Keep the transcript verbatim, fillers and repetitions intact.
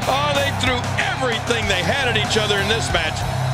Oh, they threw everything they had at each other in this match.